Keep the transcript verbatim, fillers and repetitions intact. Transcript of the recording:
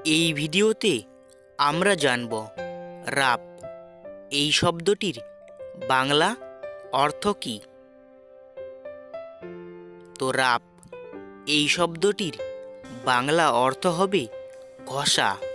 এই ভিডিওতে আমরা জানব রাপ এই শব্দটির বাংলা অর্থ কী। তো রাপ এই শব্দটির বাংলা অর্থ হবে ঘষা।